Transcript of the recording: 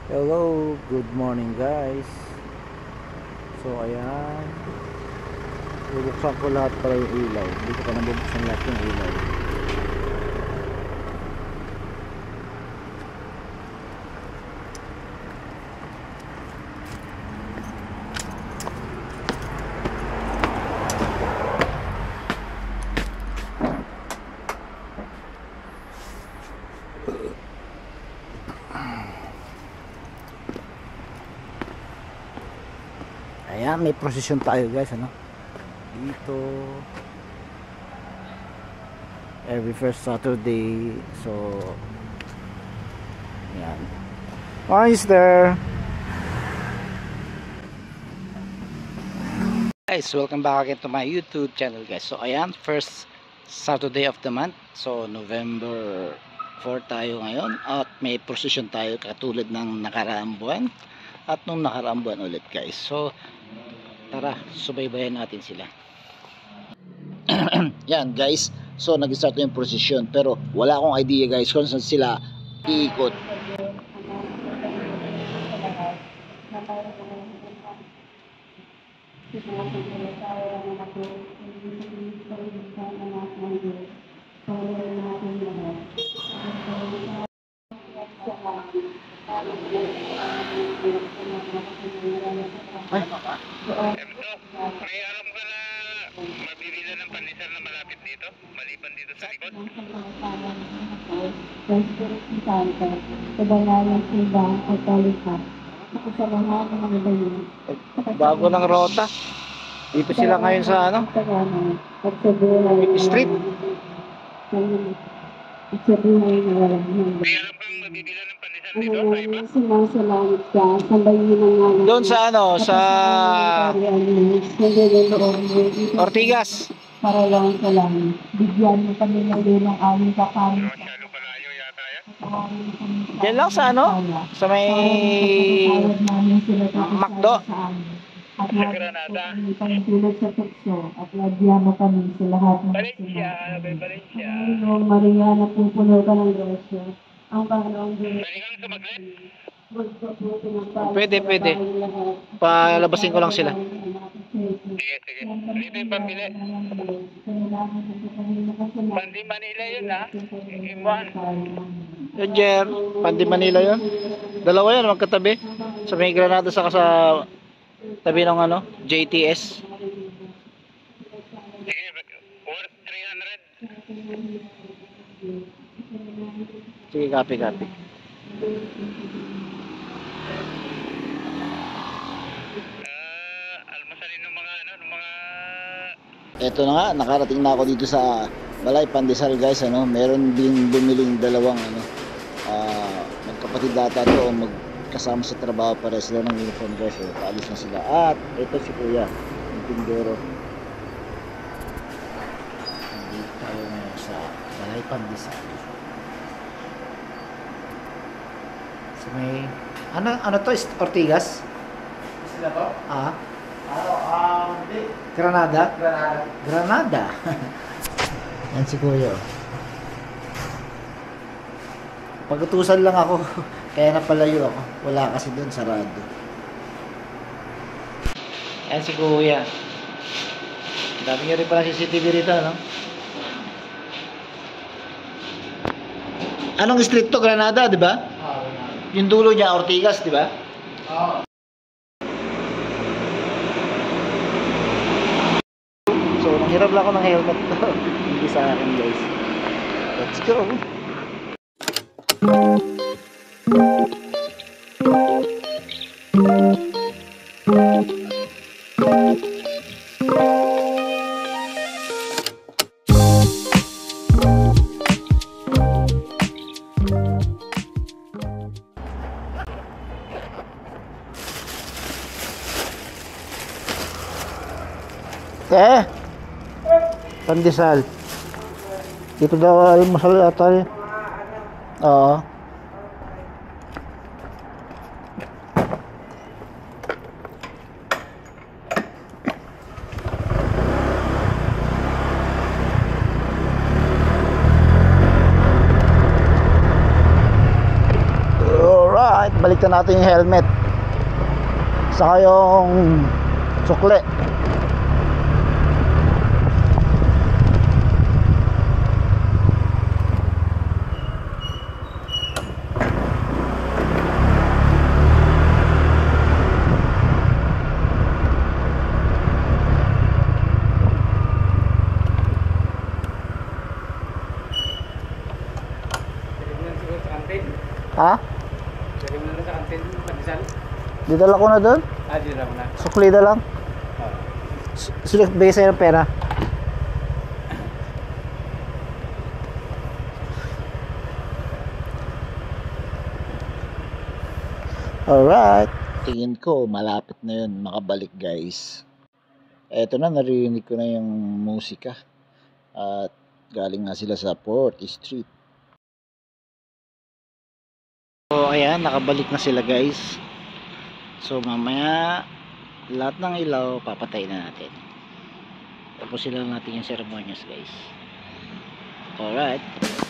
Hello, good morning guys. So ayan, bubuksan ko lahat para yung ilaw. Hindi ko pa nabubuksan lahat yung ilaw. Ayan, may procession tayo guys, ano? Dito every first Saturday. So ayan. Why is there? Guys, welcome back again to my YouTube channel guys. So ayan, first Saturday of the month. So November 4 tayo ngayon. At may procession tayo katulad ng nakaraang buwan. At nung nakaraang buwan ulit guys. So tara, subaybayan natin sila. Yan guys. So nag-start na yung procession. Pero wala akong idea guys kung saan sila iikot. Ay, may alam ka na mabibila ng pandesal na malapit dito? Maliban dito sa likod? bago ng rota. Dito sila ngayon sa ano? Street. May alam kang mabibila ng pandesal dito sa iba? Sumasalamat ka, sambayin ng nga Doon sa ano, sa Ortigas. para lang sa langit. Bigyan mo kami ng aming kakanin. Masyado palayo yata yan. Diyan lang sa ano? Sa may Macdo. At Sa Granada. tulad sa tukso at lagyan mo kami sa lahat ng Valencia, Valencia. Panginoon Maria, napupuno ka ng grasya. Ang Panginoon Diyos. Pwede kang sumaglit? Pwede. Palabasin ko lang sila. Sige. Dito yung pambili. Pandi Manila yun ha? Imuan. Yun, Jer. Pandi Manila yun. Dalawa yan, magkatabi. Sa may Granada sa tabi ng ano, JTS. Sige, worth 300. Sige, copy. Almasalin ng mga Eto na nga, nakarating na ako dito sa Balay Pandesal guys, ano. Meron din bumiling dalawang ano, magkapatid data to o magkasama sa trabaho, para sila ng uniform guys, paalis na sila. At ito si Kuya, yung tindero. Nandito tayo ngayon sa Balay Pandesal. So may ano to, Ortigas? sila to? Ah, Hindi. Granada? Granada. Granada. Yan si Kuya. Pagutusan lang ako. Kaya napalayo ako. Wala kasi doon, sarado. Yan si Kuya. Dami nyo rin pala CCTV rito, no? Anong street to? Granada, di ba? Yung dulo niya, Ortigas, di ba? So, nanghiram lang ako ng helmet to. Hindi sa akin, guys. Let's go! Pandesal. Dito daw almusal ata. Oo. baliktan natin yung helmet. Saka yung sukle. Ha? Lagay mo na lang sa kantin, pandesal. Didala ko na doon. Di na mo na. Sukli na lang. Sulit bigay sa'yo ng pera. Alright. Tingin ko malapit na yun makabalik guys. Eto na, narinig ko na yung musika. At galing nga sila sa 4th Street. So ayan, nakabalik na sila guys. So mamaya lahat ng ilaw papatay na natin. Tapos sila natin yung ceremonies guys. Alright.